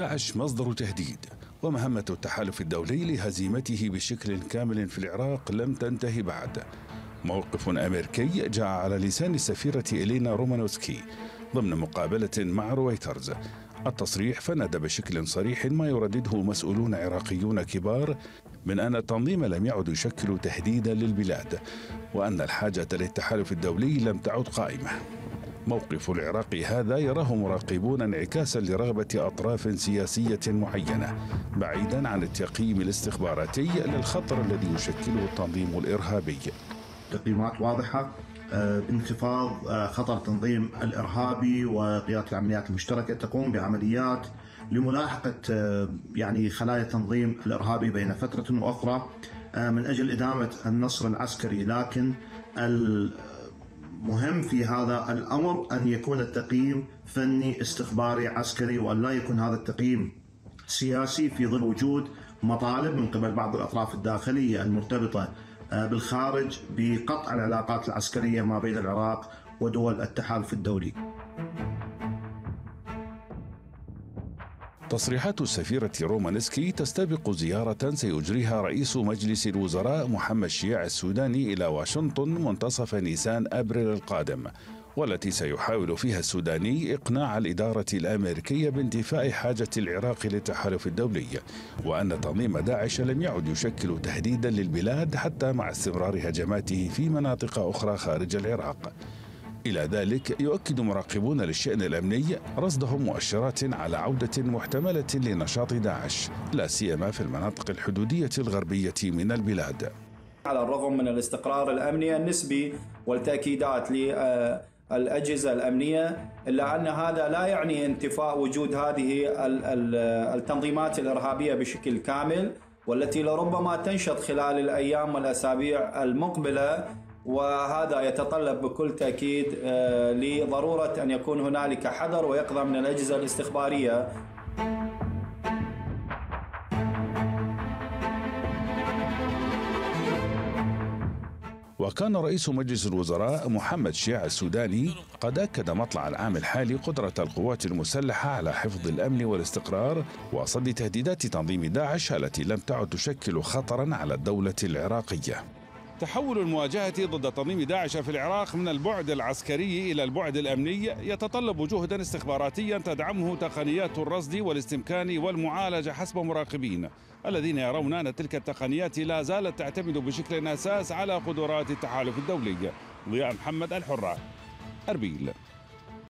داعش مصدر تهديد، ومهمة التحالف الدولي لهزيمته بشكل كامل في العراق لم تنتهي بعد. موقف أمريكي جاء على لسان السفيرة إلينا رومانوسكي ضمن مقابلة مع رويترز. التصريح فند بشكل صريح ما يردده مسؤولون عراقيون كبار من أن التنظيم لم يعد يشكل تهديدا للبلاد، وأن الحاجة للتحالف الدولي لم تعد قائمة. موقف العراق هذا يراه مراقبون انعكاسا لرغبة أطراف سياسية معينة بعيدا عن التقييم الاستخباراتي للخطر الذي يشكله التنظيم الإرهابي. تقييمات واضحة بانخفاض خطر التنظيم الإرهابي، وقيادة العمليات المشتركة تقوم بعمليات لملاحقة خلايا التنظيم الإرهابي بين فترة وأخرى من أجل إدامة النصر العسكري. لكن المهم في هذا الأمر أن يكون التقييم فني استخباري عسكري، وأن لا يكون هذا التقييم سياسي في ظل وجود مطالب من قبل بعض الأطراف الداخلية المرتبطة بالخارج بقطع العلاقات العسكرية ما بين العراق ودول التحالف الدولي. تصريحات السفيرة رومانسكي تستبق زيارة سيجريها رئيس مجلس الوزراء محمد شياع السوداني إلى واشنطن منتصف نيسان أبريل القادم، والتي سيحاول فيها السوداني إقناع الإدارة الأمريكية بانتفاء حاجة العراق للتحالف الدولي، وأن تنظيم داعش لم يعد يشكل تهديدا للبلاد حتى مع استمرار هجماته في مناطق أخرى خارج العراق. إلى ذلك يؤكد مراقبون للشأن الأمني رصدهم مؤشرات على عودة محتملة لنشاط داعش، لا سيما في المناطق الحدودية الغربية من البلاد. على الرغم من الاستقرار الأمني النسبي والتأكيدات للأجهزة الأمنية، إلا أن هذا لا يعني انتفاء وجود هذه التنظيمات الإرهابية بشكل كامل، والتي لربما تنشط خلال الأيام والأسابيع المقبلة، وهذا يتطلب بكل تأكيد لضرورة أن يكون هنالك حذر ويقظة من الأجهزة الاستخبارية. وكان رئيس مجلس الوزراء محمد شياع السوداني قد أكد مطلع العام الحالي قدرة القوات المسلحة على حفظ الأمن والاستقرار وصد تهديدات تنظيم داعش التي لم تعد تشكل خطرا على الدولة العراقية. تحول المواجهة ضد تنظيم داعش في العراق من البعد العسكري إلى البعد الأمني يتطلب جهدا استخباراتيا تدعمه تقنيات الرصد والاستمكان والمعالجة حسب مراقبين الذين يرون أن تلك التقنيات لا زالت تعتمد بشكل أساس على قدرات التحالف الدولي. ضياء محمد، الحرة، أربيل.